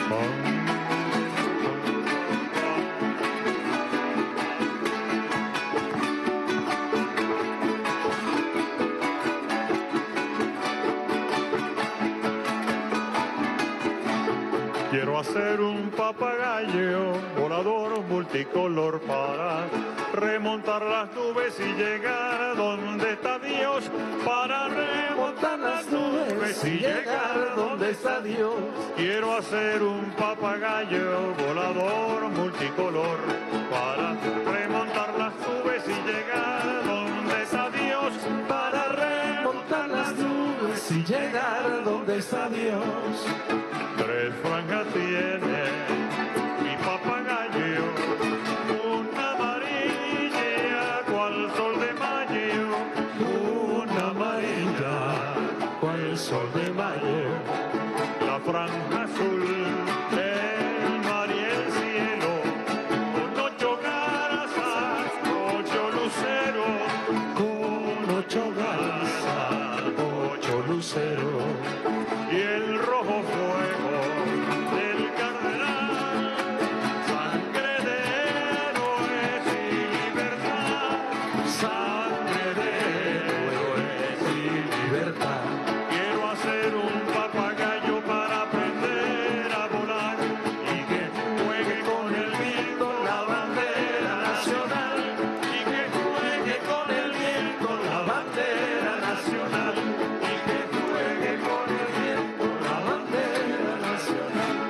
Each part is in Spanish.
Quiero hacer un papagayo volador multicolor para remontar las nubes y llegar a donde está Dios. Para remontar las nubes y llegar a donde está Dios. Quiero hacer un papagayo volador multicolor para remontar las nubes y llegar a donde está Dios. Para remontar las nubes y llegar a donde está Dios. Tres franjas tiene mi papagayo, una amarilla cual sol de mayo, una amarilla cual sol de mayo, la franja azul, el mar y el cielo, con 8 garzas, 8 luceros, con 8 garzas, 8 luceros, y el rojo fuego del cardenal, sangre de héroes y libertad, sangre de héroes y libertad. Quiero hacer un papagayo para aprender a volar y que juegue con el viento la bandera nacional, y que juegue con el viento la bandera nacional, y que juegue con el viento la bandera nacional.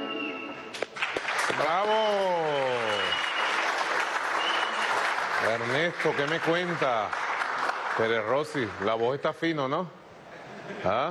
¡Bravo! Ernesto, ¿qué me cuenta? Pérez Rossi, la voz está fino, ¿no? ¿Ah?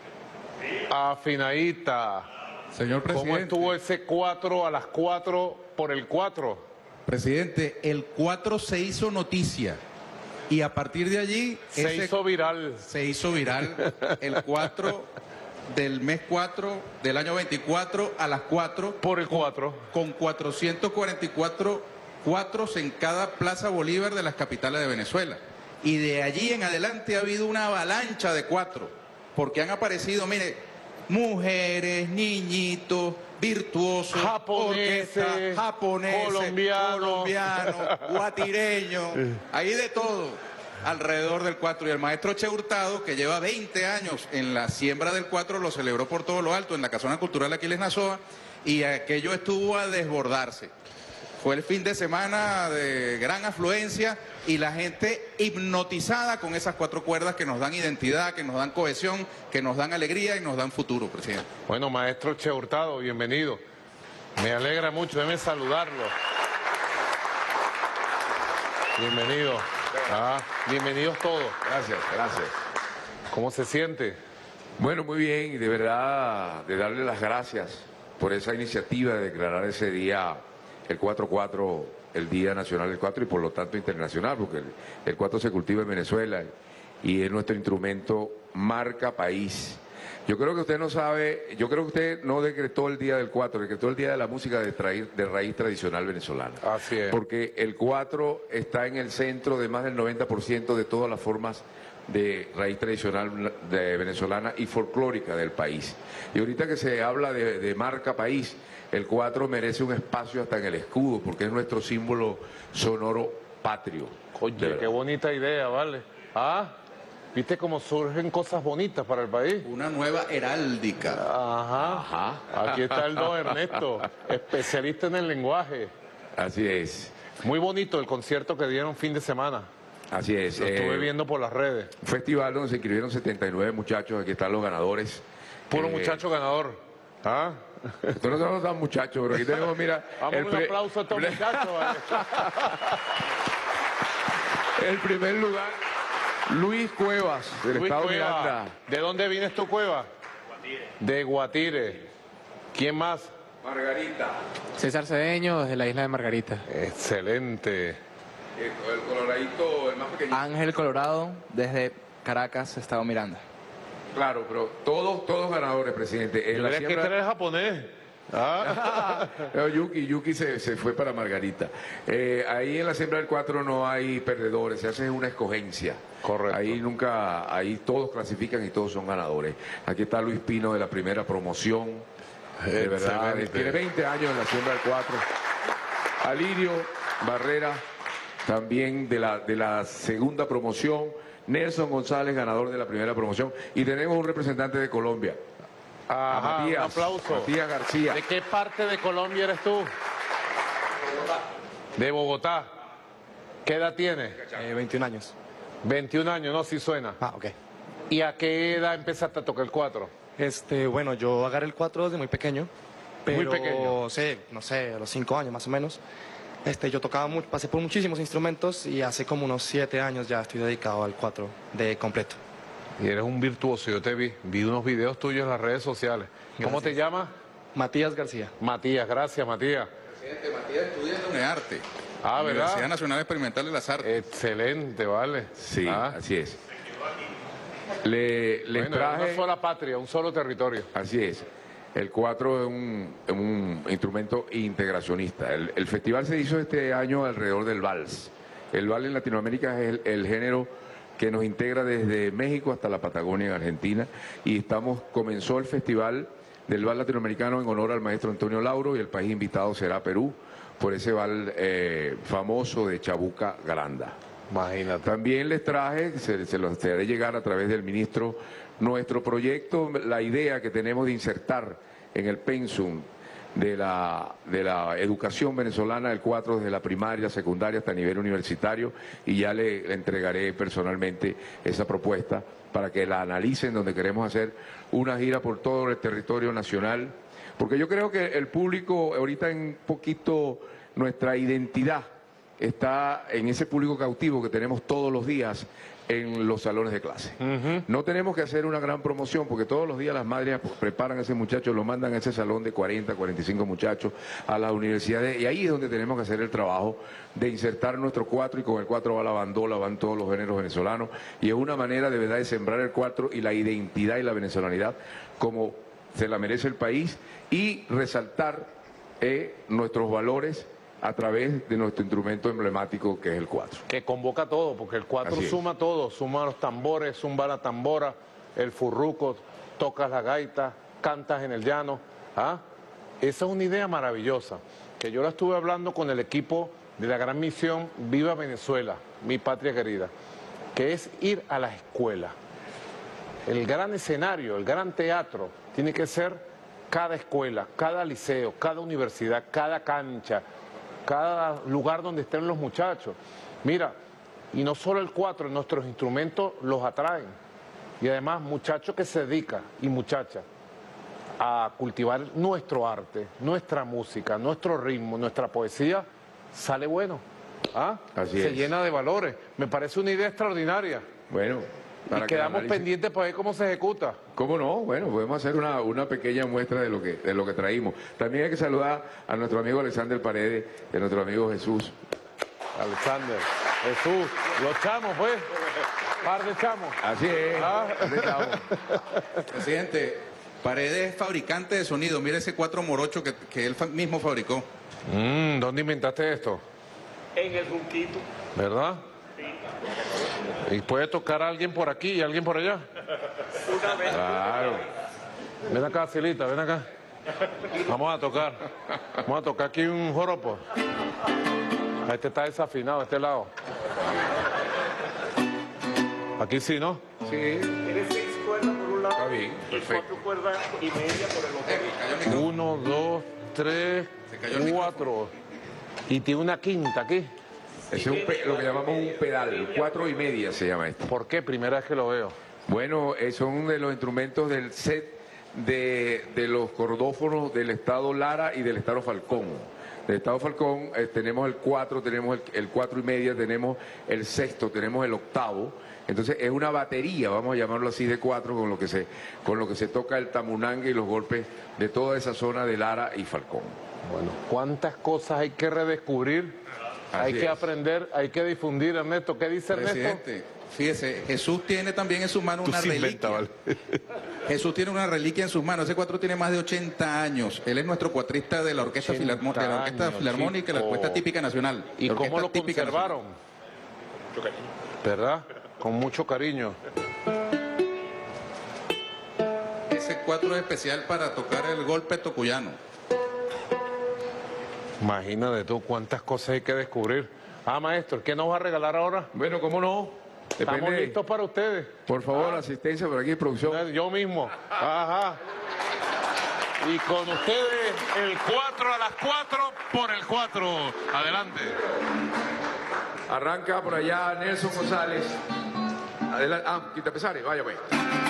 Afinadita. Señor presidente. ¿Cómo estuvo ese 4 a las 4 por el 4? Presidente, el 4 se hizo noticia y a partir de allí Se hizo viral. se hizo viral el 4 del mes 4 del año 24 a las 4 Por el 4. con 444 cuatros en cada Plaza Bolívar de las capitales de Venezuela. Y de allí en adelante ha habido una avalancha de 4, porque han aparecido, mire, mujeres, niñitos, virtuosos, Japoneses, orquestas, japoneses, colombianos, guatireños, ahí de todo alrededor del 4. Y el maestro Che Hurtado, que lleva 20 años en la siembra del 4, lo celebró por todo lo alto en la Casona Cultural Aquiles Nazoa, y aquello estuvo a desbordarse. Fue el fin de semana de gran afluencia y la gente hipnotizada con esas 4 cuerdas que nos dan identidad, que nos dan cohesión, que nos dan alegría y nos dan futuro, presidente. Bueno, maestro Che Hurtado, bienvenido. Me alegra mucho, déjeme saludarlo. Bienvenido. Bienvenidos todos. Gracias, gracias. ¿Cómo se siente? Bueno, muy bien, y de verdad, de darle las gracias por esa iniciativa de declarar ese día, el 4-4, el Día Nacional del 4 y por lo tanto internacional, porque el 4 se cultiva en Venezuela y es nuestro instrumento marca país. Yo creo que usted no sabe, yo creo que usted no decretó el Día del 4, decretó el Día de la Música de raíz tradicional venezolana. Así es. Porque el 4 está en el centro de más del 90% de todas las formas de raíz tradicional venezolana y folclórica del país. Y ahorita que se habla de marca país, el 4 merece un espacio hasta en el escudo, porque es nuestro símbolo sonoro patrio. Oye, qué bonita idea, ¿vale? ¿Viste cómo surgen cosas bonitas para el país? Una nueva heráldica. Ajá. Aquí está el don Ernesto, especialista en el lenguaje. Así es. Muy bonito el concierto que dieron fin de semana. Así es. Lo estuve viendo por las redes. Un festival donde se inscribieron 79 muchachos, aquí están los ganadores. Puro muchacho ganador. Nosotros no somos tan muchachos, pero aquí tenemos, mira... Vamos, un aplauso a estos muchachos. ¿Vale? El primer lugar, Luis Cuevas, del estado de Miranda. ¿De dónde vienes tu Cueva? Guatire. De Guatire. ¿Quién más? Margarita. César Cedeño, desde la isla de Margarita. Excelente. El coloradito, el más pequeño. Ángel Colorado, desde Caracas, estado Miranda. Claro, pero todos ganadores, presidente. Yo creía que este era el japonés. Pero Yuki se fue para Margarita. Ahí en la siembra del 4 no hay perdedores, se hace una escogencia. Correcto. Ahí todos clasifican y todos son ganadores. Aquí está Luis Pino de la primera promoción. De verdad, Excelente. tiene 20 años en la siembra del 4. Alirio Barrera, también de la segunda promoción. Nelson González, ganador de la primera promoción. Y tenemos un representante de Colombia, Ajá, Matías, un aplauso. Matías García. ¿De qué parte de Colombia eres tú? De Bogotá. ¿Qué edad tienes? 21 años. 21 años, no, sí suena. Ah, ok. ¿Y a qué edad empezaste a tocar el 4? Bueno, yo agarré el 4 desde muy pequeño. Pero, Muy pequeño. Sí, no sé, a los 5 años más o menos. Yo tocaba mucho, pasé por muchísimos instrumentos y hace como unos 7 años ya estoy dedicado al 4 de completo. Y eres un virtuoso, yo te vi unos videos tuyos en las redes sociales. ¿Cómo te llamas? Matías García. Matías, gracias Matías. Presidente Matías estudia en la UNEARTE. Ah, Universidad ¿verdad? Nacional Experimental de las Artes. Excelente, vale. Sí, Ah, así es. Les bueno, traje... una sola patria, un solo territorio. Así es. El 4 es un instrumento integracionista. El festival se hizo este año alrededor del vals. El vals en Latinoamérica es el género que nos integra desde México hasta la Patagonia en Argentina. Y comenzó el festival del vals latinoamericano en honor al maestro Antonio Lauro, y el país invitado será Perú, por ese vals famoso de Chabuca Granda. Imagínate. También les traje, se los haré llegar a través del ministro, nuestro proyecto, la idea que tenemos de insertar en el pensum de la educación venezolana el 4 desde la primaria, secundaria hasta nivel universitario, y ya le entregaré personalmente esa propuesta para que la analicen, donde queremos hacer una gira por todo el territorio nacional, porque yo creo que el público, ahorita en poquito nuestra identidad está en ese público cautivo que tenemos todos los días en los salones de clase. No tenemos que hacer una gran promoción, porque todos los días las madres preparan a ese muchacho, lo mandan a ese salón de 40, 45 muchachos a las universidades, y ahí es donde tenemos que hacer el trabajo de insertar nuestro 4, y con el 4 va la bandola, van todos los géneros venezolanos, y es una manera de verdad de sembrar el 4 y la identidad y la venezolanidad como se la merece el país, y resaltar nuestros valores a través de nuestro instrumento emblemático que es el 4. Que convoca todo, porque el 4 Así es. suma todo, suma los tambores, suma la tambora, el furruco, tocas la gaita, cantas en el llano. ¿Ah? Esa es una idea maravillosa, que yo la estuve hablando con el equipo de la gran misión Viva Venezuela, mi patria querida, que es ir a las escuelas. El gran escenario, el gran teatro, tiene que ser cada escuela, cada liceo, cada universidad, cada cancha, cada lugar donde estén los muchachos. Mira, y no solo el 4, nuestros instrumentos los atraen. Y además, muchachos que se dedican, y muchachas, a cultivar nuestro arte, nuestra música, nuestro ritmo, nuestra poesía, sale bueno. ¿Ah? Así se es. llena de valores. Me parece una idea extraordinaria. Bueno, Y para que quedamos analicen. pendientes para ver cómo se ejecuta. ¿Cómo no? Bueno, podemos hacer una pequeña muestra de lo que traímos. También hay que saludar a nuestro amigo Alexander Paredes y a nuestro amigo Jesús. Alexander, Jesús, los chamos, pues. Par de chamos. Así es. Ah. así estamos. Presidente, Paredes es fabricante de sonido. Mire ese 4 morocho que él mismo fabricó. ¿Dónde inventaste esto? En el Runquito. ¿Verdad? ¿Y puede tocar a alguien por aquí y alguien por allá? Una vez. Claro. Ven acá, Silita, ven acá. Vamos a tocar. Vamos a tocar aquí un joropo. Este está desafinado, este lado. Aquí sí, ¿no? Sí, Tiene 6 cuerdas por un lado está bien, y perfecto. 4 cuerdas y media por el otro. Cayó el micrófono. 1, 2, 3, Se cayó el 4. Y tiene una quinta aquí. Ese es lo que llamamos un pedal, 4 1/2 se llama esto. ¿Por qué? Primera vez que lo veo. Bueno, son de los instrumentos del set de los cordófonos del Estado Lara y del Estado Falcón. Del Estado Falcón tenemos el 4, tenemos el 4 1/2, tenemos el sexto, tenemos el octavo. Entonces es una batería, vamos a llamarlo así, de 4, con lo que se toca el tamunangue y los golpes de toda esa zona de Lara y Falcón. Bueno, ¿cuántas cosas hay que redescubrir? Hay Así que es. aprender, hay que difundir, Ernesto. ¿Qué dice Ernesto? Presidente, fíjese, Jesús tiene también en sus manos una reliquia. Jesús tiene una reliquia en sus manos. Ese 4 tiene más de 80 años. Él es nuestro cuatrista de la Orquesta 80 Filarmónica, la chico. Orquesta Típica Nacional. ¿Y La cómo Orquesta lo Típica conservaron? ¿Verdad? Con mucho cariño. Nacional. ese 4 es especial para tocar el golpe tocuyano. Imagínate tú cuántas cosas hay que descubrir. Maestro, ¿qué nos va a regalar ahora? Bueno, ¿cómo no? Estamos Depende. listos para ustedes. Por favor, asistencia por aquí, producción. Yo mismo. Ajá. Y con ustedes el 4 a las 4 por el 4. Adelante. Arranca por allá Nelson González. Adelante. Quita Pesares, vaya pues.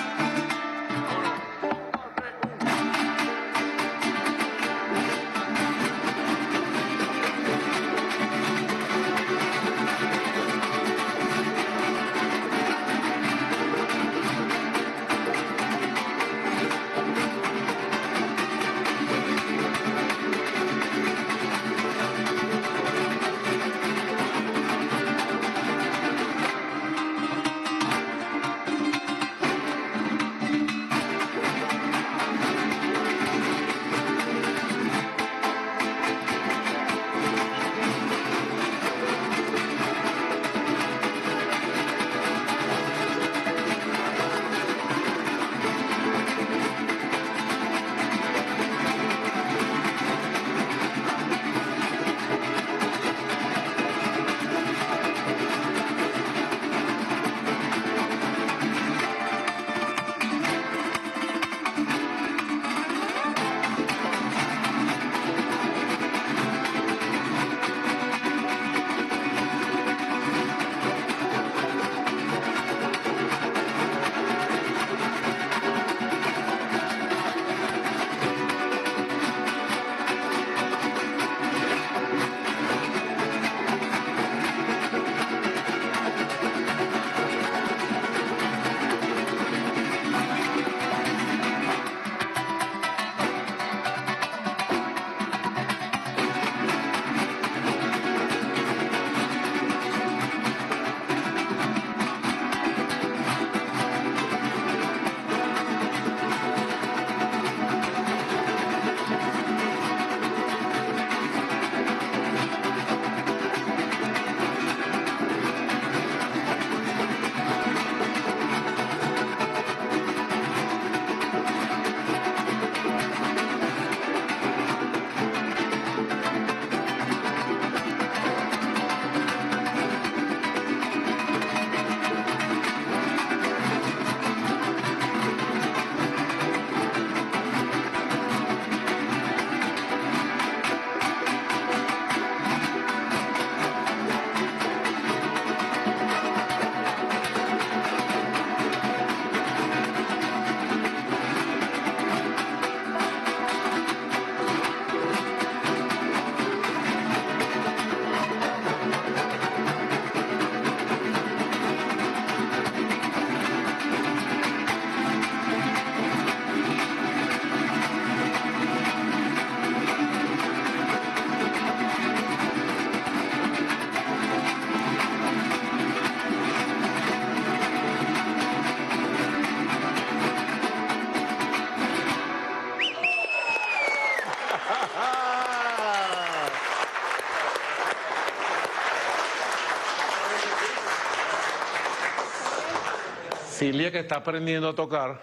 Cilia, que está aprendiendo a tocar,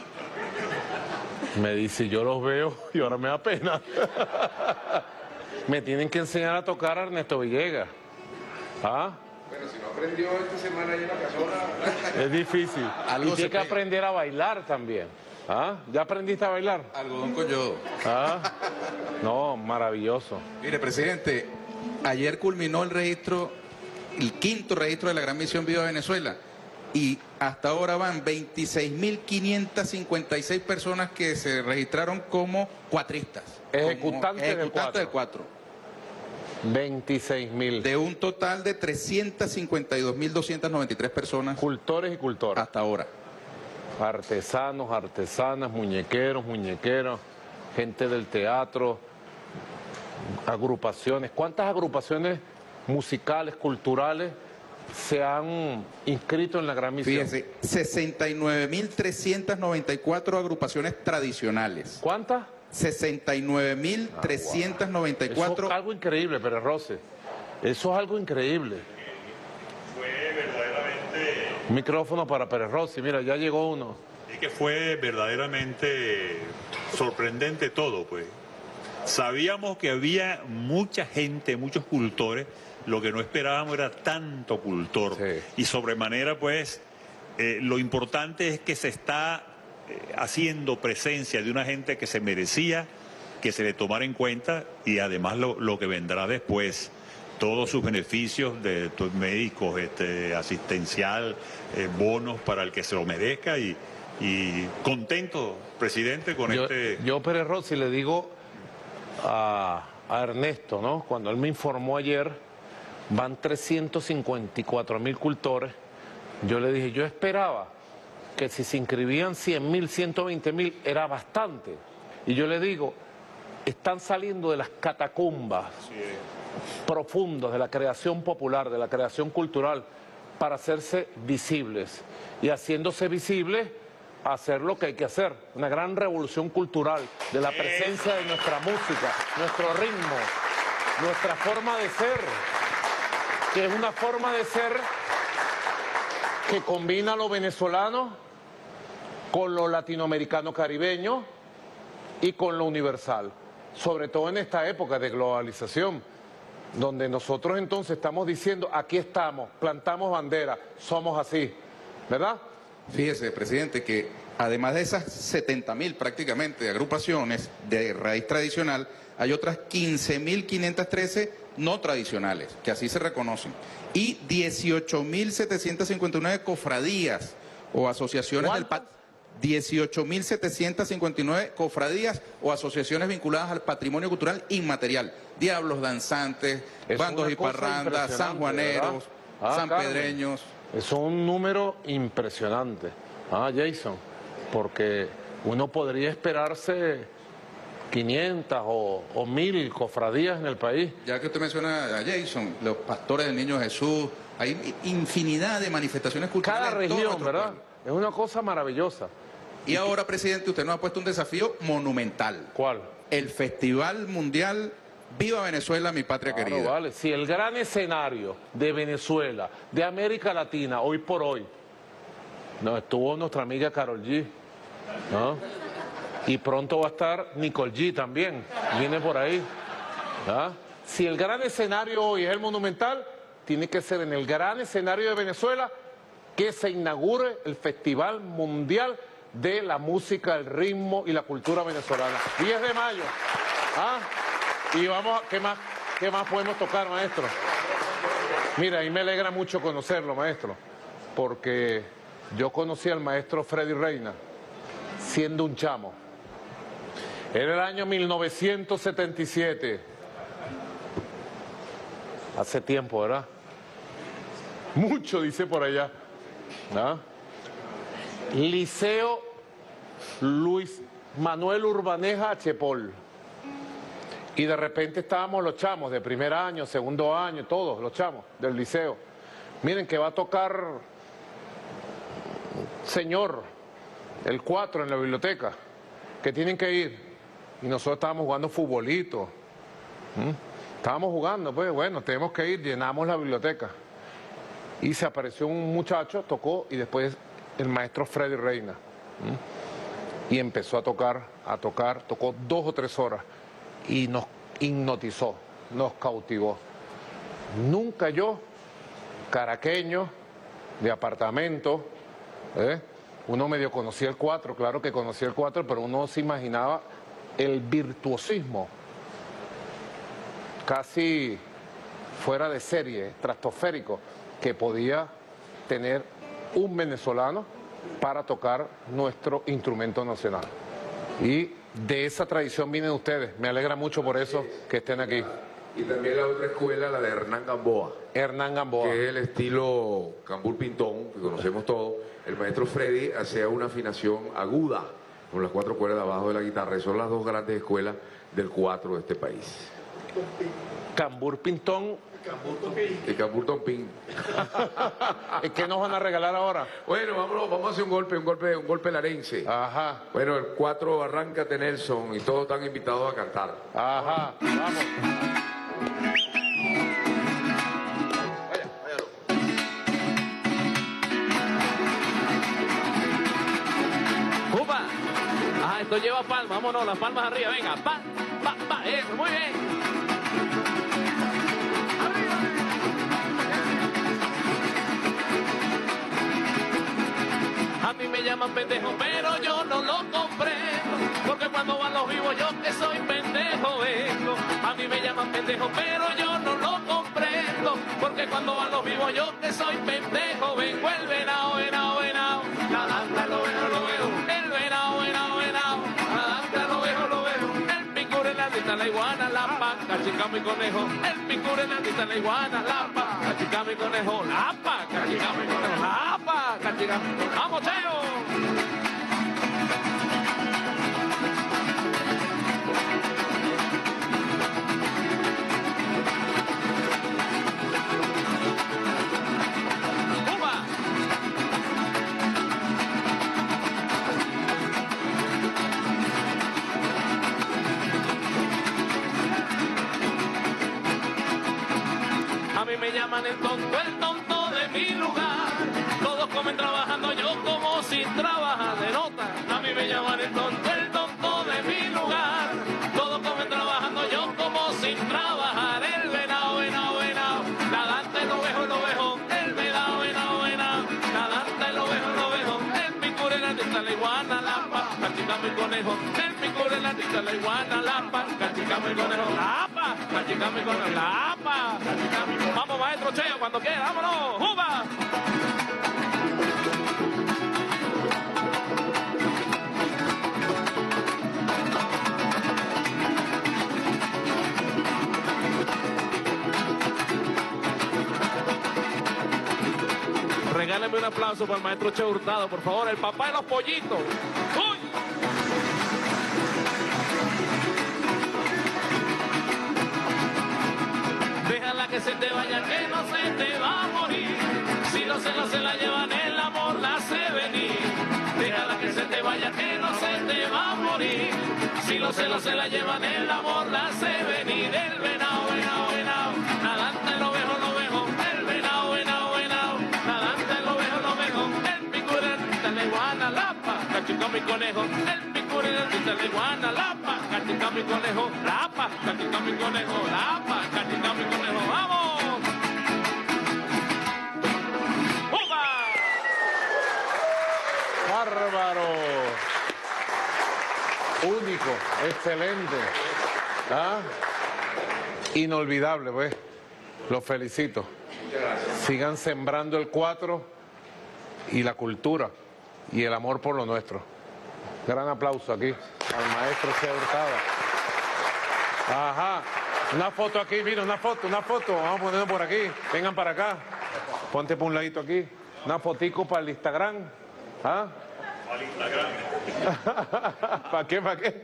me dice, yo los veo y ahora me da pena. Me tienen que enseñar a tocar a Ernesto Villegas. Bueno, si no aprendió esta semana ahí en la casona. Es difícil. Algo Y tiene se que pega. aprender a bailar también. ¿Ya aprendiste a bailar? Algodón con yodo. No, maravilloso. Mire, presidente, ayer culminó el registro, el 5.º registro de la Gran Misión Viva Venezuela. Y hasta ahora van 26.556 personas que se registraron como cuatristas. Ejecutantes del ejecutantes del cuatro. 26.000. De un total de 352.293 personas Cultores y cultoras. hasta ahora. Artesanos, artesanas, muñequeros, muñequeras, gente del teatro, agrupaciones. ¿Cuántas agrupaciones musicales, culturales se han inscrito en la Gran Misión? Fíjese, 69.394 agrupaciones tradicionales. ¿Cuántas? 69.394. Eso es algo increíble, Pérez Rose. Eso es algo increíble. Fue verdaderamente Un micrófono para Pérez Rossi. Mira, ya llegó uno. Es que fue verdaderamente sorprendente todo, pues. Sabíamos que había mucha gente, muchos cultores, lo que no esperábamos era tanto cultor. Sí. Y sobremanera, pues, lo importante es que se está haciendo presencia de una gente que se merecía que se le tomara en cuenta y además lo que vendrá después, todos sus beneficios de médicos, asistencial, bonos para el que se lo merezca y contento, presidente, con Yo, Pérez Rossi, le digo a Ernesto, ¿no? Cuando él me informó ayer, van 354.000 cultores, yo le dije, yo esperaba que si se inscribían 100.000, 120.000, era bastante. Y yo le digo, están saliendo de las catacumbas profundas de la creación popular, de la creación cultural, para hacerse visibles. Y haciéndose visibles, hacer lo que hay que hacer, una gran revolución cultural de la presencia de nuestra música, nuestro ritmo, nuestra forma de ser, que es una forma de ser que combina lo venezolano con lo latinoamericano caribeño y con lo universal, sobre todo en esta época de globalización, donde nosotros entonces estamos diciendo, aquí estamos, plantamos bandera, somos así, ¿verdad? Fíjese, presidente, que además de esas 70.000 prácticamente agrupaciones de raíz tradicional, hay otras 15.513 no tradicionales, que así se reconocen, y 18.759 cofradías o asociaciones del ¿Cuántas? 18.759 cofradías o asociaciones vinculadas al patrimonio cultural inmaterial, diablos danzantes, Es bandos una y cosa parrandas, impresionante, sanjuaneros, ¿verdad? sanpedreños. Es un número impresionante, Jason, porque uno podría esperarse 500 o 1.000 cofradías en el país. Ya que usted menciona a Jason, los pastores del Niño Jesús, hay infinidad de manifestaciones culturales. Cada en todo región, nuestro ¿verdad? pueblo. Es una cosa maravillosa. Y ahora, presidente, usted nos ha puesto un desafío monumental. ¿Cuál? El Festival Mundial Viva Venezuela, mi patria Claro, querida. vale. Si el gran escenario de Venezuela, de América Latina, hoy por hoy, no estuvo nuestra amiga Karol G, ¿no? Y pronto va a estar Nicole G también, viene por ahí. ¿Ah? Si el gran escenario hoy es el Monumental, tiene que ser en el gran escenario de Venezuela que se inaugure el Festival Mundial de la Música, el Ritmo y la Cultura Venezolana. 10 de mayo. ¿Ah? Y vamos, ¿qué más podemos tocar, maestro? Mira, y me alegra mucho conocerlo, maestro, porque yo conocí al maestro Freddy Reina siendo un chamo. Era el año 1977. Hace tiempo, ¿verdad? Mucho, dice por allá. ¿Ah? Liceo Luis Manuel Urbaneja Chepol. Y de repente estábamos los chamos de primer año, segundo año, todos los chamos del liceo. Miren que va a tocar señor el 4 en la biblioteca, que tienen que ir. Y nosotros estábamos jugando futbolito. Estábamos jugando, pues bueno, tenemos que ir, llenamos la biblioteca. Y se apareció un muchacho, tocó, y después el maestro Freddy Reina. Y empezó a tocar, tocó 2 o 3 horas. Y nos hipnotizó, nos cautivó. Nunca yo, caraqueño, de apartamento, uno medio conocía el 4, claro que conocía el 4, pero uno se imaginaba el virtuosismo, casi fuera de serie, estratosférico, que podía tener un venezolano para tocar nuestro instrumento nacional. Y de esa tradición vienen ustedes. Me alegra mucho por eso que estén aquí. Y también la otra escuela, la de Hernán Gamboa. Hernán Gamboa. Que es el estilo Cambur Pintón, que conocemos todos. El maestro Freddy hacía una afinación aguda con las 4 cuerdas abajo de la guitarra. Y son las 2 grandes escuelas del 4 de este país. Cambur Pintón. El Cambur Tompín. ¿Qué nos van a regalar ahora? Bueno, vamos a hacer un golpe larense. Ajá. Bueno, el 4 arráncate Nelson y todos están invitados a cantar. Ajá, vamos. esto lleva palmas, vámonos, las palmas arriba, venga, pa, pa, pa, eso, muy bien. A mí me llaman pendejo, pero yo no lo comprendo, porque cuando van los vivos yo que soy pendejo vengo. A mí me llaman pendejo, pero yo no lo comprendo, porque cuando van los vivos yo que soy pendejo vengo. El venado, venado, venado, la danza lo veo, el venado, venado, venado, la danza lo veo, el picure, la tita, la iguana, la paca, chica mi conejo, el picure, la tita, la iguana, la paca, chica mi conejo, la paca, chica mi conejo, la paca, chica. ¡Vamos, Cheo! A mí me llaman el tonto de mi lugar. Todos comen trabajando, yo como sin trabajar de nota. A mí me llaman el tonto de mi lugar. Todos comen trabajando, yo como sin trabajar. El venado, venado, venado, la dante, el ovejo, el venado, venado, venado, la dante, el ovejo, el picure, la tita, la iguana, la paca, chica mi conejo, el picure, la tita, la iguana, la paca, chica mi conejo, la paca, chica mi conejo, la paca, chica mi conejo. Vamos, maestro Cheo, cuando quiera, vámonos, ¡juba! Regáleme un aplauso para el maestro Cheo Hurtado, por favor, el papá de los pollitos. ¡Uy! Déjala que se te vaya, que no se te va a morir. Si los celos se la llevan, el amor la hace venir. Déjala que se te vaya, que no se te va a morir. Si los celos se la llevan, el amor la hace venir. El venado, venado, venado, nadante el ovejo, el venado, venado, venado, nadante el ovejo, el picure, la iguana, la paca, chica mi conejo, el picure, la iguana, la paca, chica mi conejo, la paca, chica mi conejo, la paca, chica mi conejo, ¡vamos! ¡Uva! ¡Bárbaro! Único, excelente. ¿Ah? Inolvidable, pues. Los felicito. Sigan sembrando el 4 y la cultura y el amor por lo nuestro. Gran aplauso aquí al maestro Cheo Hurtado. Ajá. Una foto aquí, mira, una foto. Vamos a ponerlo por aquí. Vengan para acá. Ponte por un ladito aquí. Una fotico para el Instagram. ¿Ah? Para el Instagram. ¿Para qué? ¿Para qué?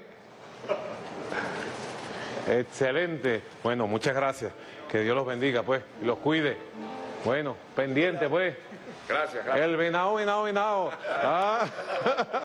Excelente. Bueno, muchas gracias. Que Dios los bendiga, pues, y los cuide. Bueno, pendiente, pues. Gracias. El venado. Ah.